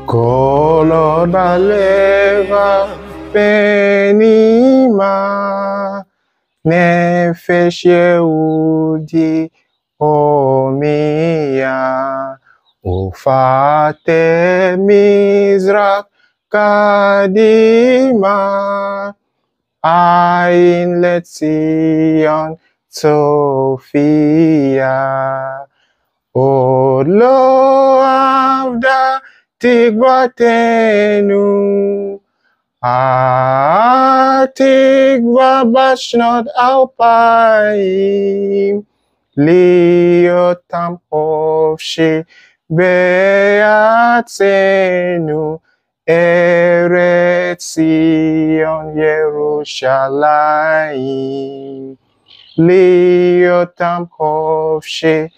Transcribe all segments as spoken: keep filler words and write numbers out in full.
Kolor baleva penima nefesh Yehudi omia ufate mizrak kadima ain letzion Sophia od lo avda tikvatenu atikva bashnot alpaim liotam hofshi beatzenu Eretz Zion Yerushalayim liotam hofshi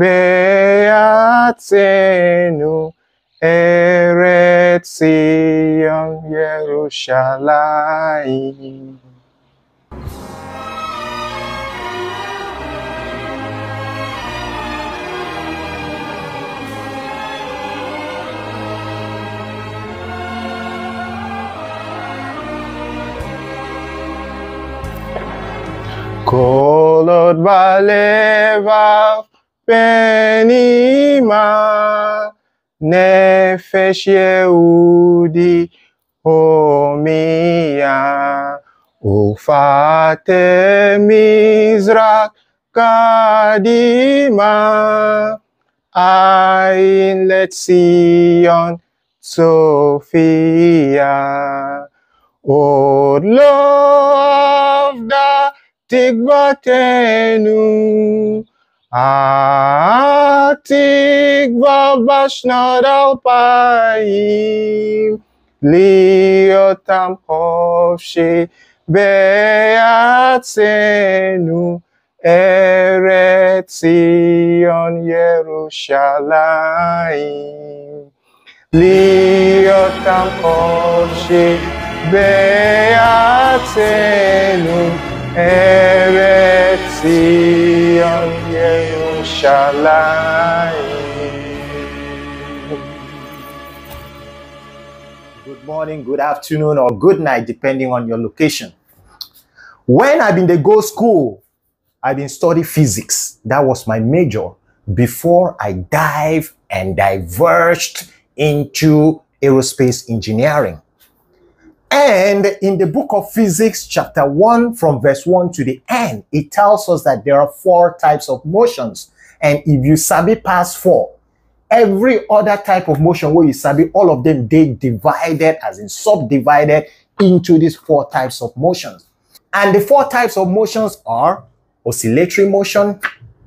beatzenu Eretz Zion Yerushalayim. Kolot balevav penima nefesh Yehudi homia ufate mizrak kadima ain letzion Sophia od lo avda tikvatenu atikva bashnot alpaim liotam hofshi beatzenu Eretz Zion Yerushalayim liotam hofshi beatzenu Eretz Zion Yerushalayim. Good morning, good afternoon, or good night, depending on your location. When I've been to go school, I've been studying physics. That was my major before I dived and diverged into aerospace engineering. And in the book of physics, chapter one, from verse one to the end, it tells us that there are four types of motions. And if you sabi pass four, every other type of motion where you sabi, all of them, they divided, as in subdivided, into these four types of motions. And the four types of motions are oscillatory motion,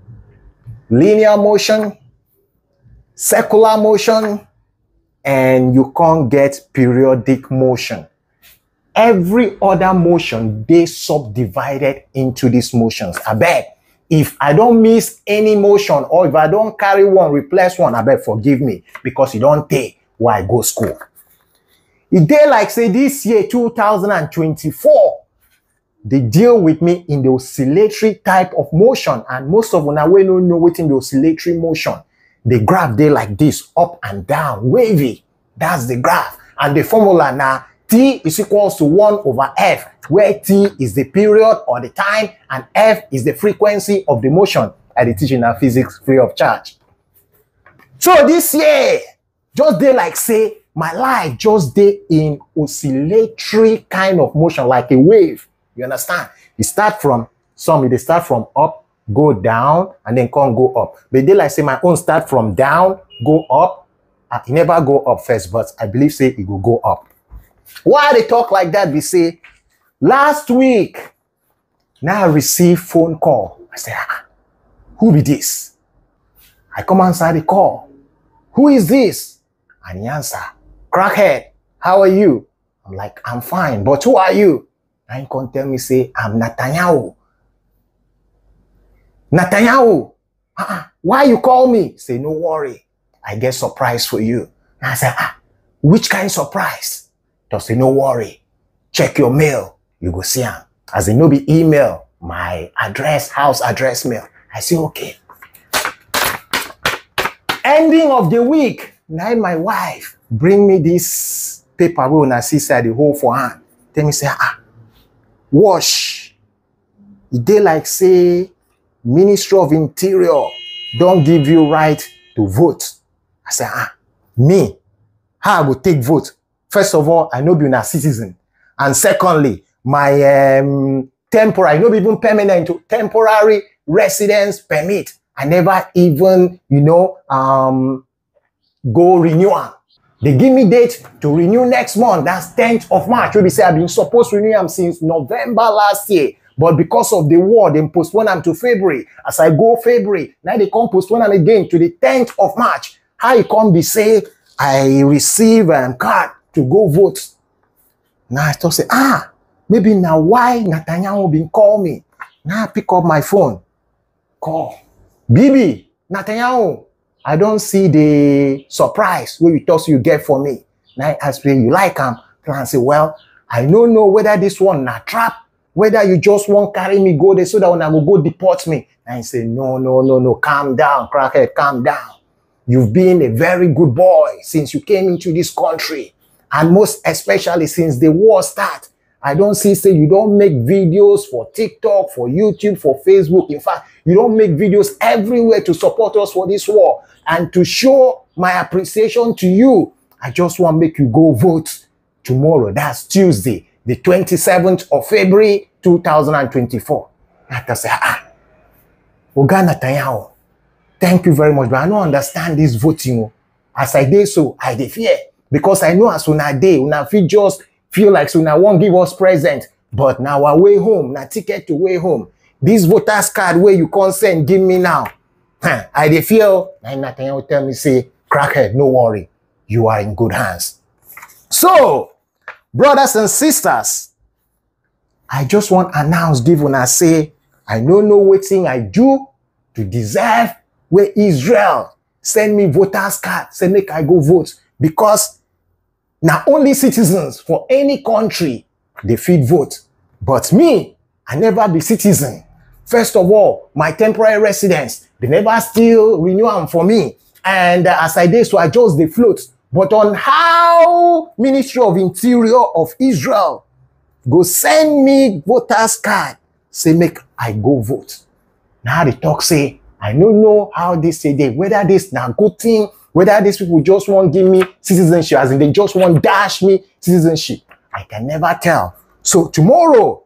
linear motion, circular motion, and you can't get periodic motion. Every other motion, they subdivided into these motions. I bet if I don't miss any motion, or if I don't carry one, replace one, I bet forgive me, because you don't take why I go school. It dey like say this year, two thousand twenty-four, they deal with me in the oscillatory type of motion, and most of una we don't know within the oscillatory motion. The graph they like this, up and down, wavy. That's the graph, and the formula now. T is equals to one over F, where T is the period or the time, and F is the frequency of the motion at the teaching of physics free of charge. So this year, just they like say, my life just they in oscillatory kind of motion, like a wave. You understand? You start from, some they start from up, go down, and then come go up. But they like say, my own start from down, go up. Uh, it never go up first, but I believe say it will go up. Why they talk like that? We say, last week, now I received phone call. I say, ah, who be this? I come answer the call. Who is this? And he answer, crackhead, how are you? I'm like, I'm fine, but who are you? And he come tell me, say, I'm Netanyahu. Netanyahu, uh-uh, why you call me? Say, no worry, I get surprise for you. And I say, ah, which kind of surprise? Just say, no worry, check your mail, you go see him. As a no be email, my address, house address mail. I say, okay. Ending of the week, now my wife bring me this paper wey una see say I dey hold for hand. Tell me say, ah, wash. E dey like say Ministry of Interior don't give you right to vote. I say, ah, me, how I go take vote? First of all, I know be a citizen. And secondly, my um, temporary, not even permanent, temporary residence permit, I never even, you know, um, go renew am. They give me date to renew next month. That's tenth of March. We say I've been supposed to renew them since November last year. But because of the war, they postpone them to February. As I go February, now they come postpone them again to the tenth of March. How it come be say, I receive a um, card to go vote. Now I thought say, ah, maybe now why Netanyahu been call me. Now I pick up my phone. Call. Bibi, Netanyahu, I don't see the surprise where you thought you get for me. Now I ask me, you like him? And I say, well, I don't know whether this one na trap, whether you just won't carry me go there so that when I will go deport me. And I say, no, no, no, no, calm down, crackhead, calm down. You've been a very good boy since you came into this country. And most especially since the war started. I don't see, say, you don't make videos for TikTok, for YouTube, for Facebook. In fact, you don't make videos everywhere to support us for this war. And to show my appreciation to you, I just want to make you go vote tomorrow. That's Tuesday, the twenty-seventh of February, two thousand twenty-four. I say, ah, Oga Netanyahu, thank you very much, but I don't understand this voting. As I did so, I dey fear. Because I know as una day, una feel just feel like una won't give us present. But now our way home, na ticket to way home. This voters card where you consent, give me now. Huh, I dey feel, and Netanyahu tell me, say, crackhead, no worry. You are in good hands. So, brothers and sisters, I just want to announce, give una say, I don't know what thing I do to deserve where Israel send me voters card, say make I go vote. Because now only citizens for any country, they fit vote. But me, I never be citizen. First of all, my temporary residence, they never still renew them for me. And uh, as I did, so I just the float. But on how Ministry of Interior of Israel go send me voters card, say make I go vote. Now the talk say, I don't know how they say they, whether this na good thing, whether these people just want to give me citizenship, as in they just want to dash me citizenship. I can never tell. So tomorrow,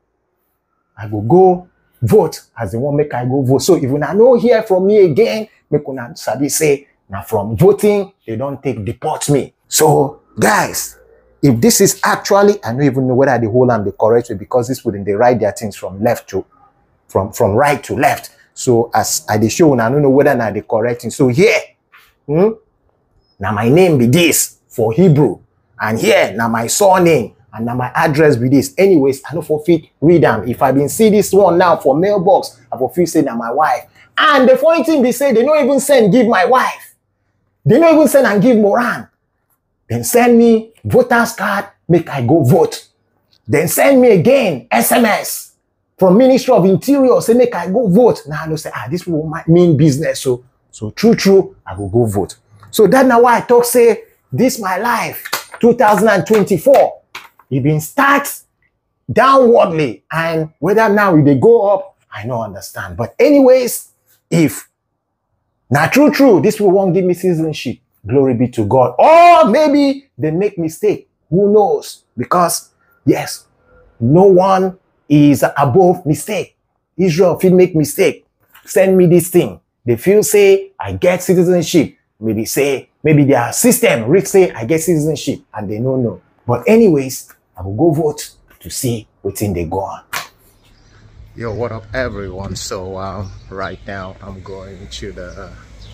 I will go vote as they want make I go vote. So if you not hear from me again, make una sabi say, now from voting, they don't take deport me. So guys, if this is actually, I don't even know whether the whole am the correct way, because this wouldn't they write their things from left to, from, from right to left. So as I dey show, I don't know whether now the correct thing. So here, hmm, now my name be this for Hebrew. And here, now my surname. And now my address be this. Anyways, I don't forfeit read them. If I been see this one now for mailbox, I forfeit say now my wife. And the funny thing be say, they don't even send give my wife. They don't even send and give Moran. Then send me voters card, make I go vote. Then send me again S M S from Ministry of Interior, say make I go vote. Now I know say, ah, this will mean business. So, so true, true, I will go vote. So that's now why I talk say, this my life, two thousand twenty-four. It been starts downwardly, and whether now they go up, I don't understand. But anyways, if not true, true, this will won't give me citizenship. Glory be to God. Or maybe they make mistake. Who knows? Because yes, no one is above mistake. Israel feel make mistake. Send me this thing. They feel say I get citizenship. Maybe say maybe their system Rick say I get citizenship, and they don't know. But anyways, I will go vote to see what's in they go on. Yo, what up everyone? So um, right now I'm going to the uh,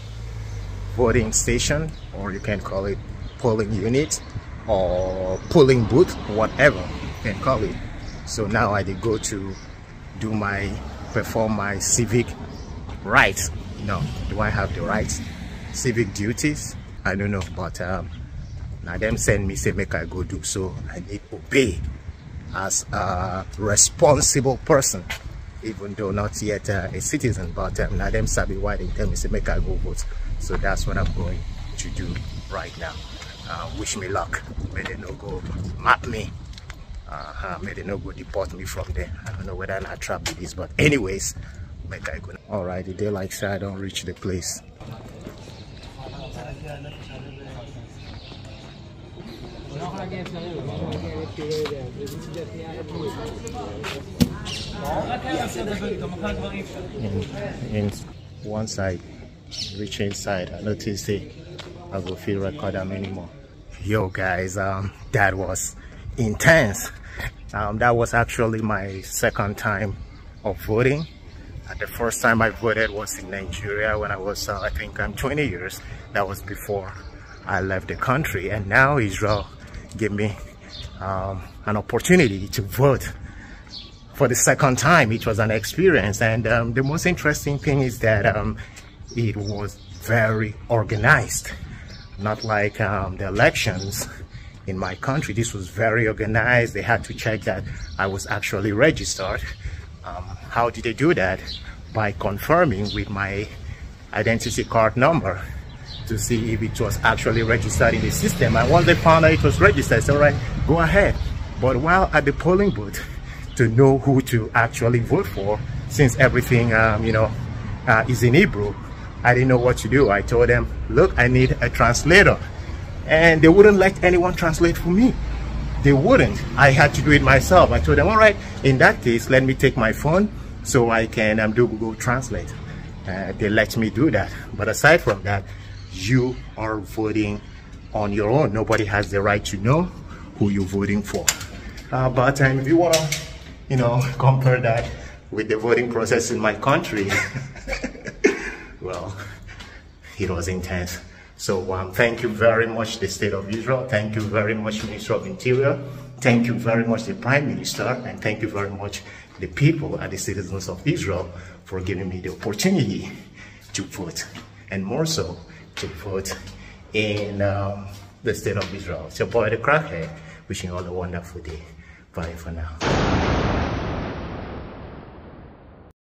voting station, or you can call it polling unit or polling booth, whatever you can call it. So now I did go to do my, perform my civic rights. No, do I have the rights? Civic duties? I don't know, but um, now them send me say make I go do, so I need to obey as a responsible person, even though not yet uh, a citizen. But um, now them sabi why they tell me say make I go vote, so that's what I'm going to do right now. Uh, wish me luck. May they no go map me. Uh, may they no go deport me from there. I don't know whether I'm not trapped with this, but anyways, make I go. All right, the day like say I don't reach the place. In, in once I reach inside, I notice it. I will feel record them anymore. Yo guys, um, that was intense. Um, that was actually my second time of voting. Uh, the first time I voted was in Nigeria when I was, uh, I think I'm twenty years. That was before I left the country, and now Israel gave me um, an opportunity to vote for the second time. It was an experience, and um, the most interesting thing is that um, it was very organized, not like um, the elections in my country. This was very organized. They had to check that I was actually registered. Um, how did they do that? By confirming with my identity card number to see if it was actually registered in the system. And once they found out it was registered, I said, all right, go ahead. But while at the polling booth, to know who to actually vote for, since everything um, you know uh, is in Hebrew, I didn't know what to do. I told them, look, I need a translator. And they wouldn't let anyone translate for me. They wouldn't. I had to do it myself. I told them, all right, in that case, let me take my phone so I can um, do Google Translate. Uh, they let me do that. But aside from that, you are voting on your own. Nobody has the right to know who you're voting for. Uh, but um, if you want to, you know, compare that with the voting process in my country, well, it was intense. So um, thank you very much, the State of Israel. Thank you very much, Minister of Interior. Thank you very much, the Prime Minister. And thank you very much, the people and the citizens of Israel, for giving me the opportunity to vote. And more so, to vote in um, the State of Israel. It's your boy, the Crackhead, wishing you all a wonderful day. Bye for now.